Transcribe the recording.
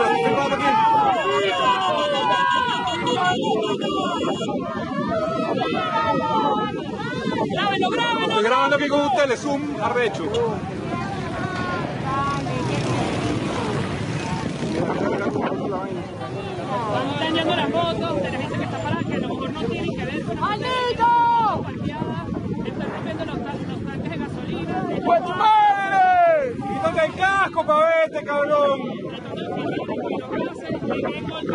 ¿Estás filmando aquí? Estoy grabando aquí con un telezoom arrecho. Están yendo las motos, tenés gente que está parada que a lo mejor no tienen que ver con las parqueadas, están rompiendo los tanques de gasolina. ¡Pues tu madre! ¡Quítate el casco pa' verte, cabrón!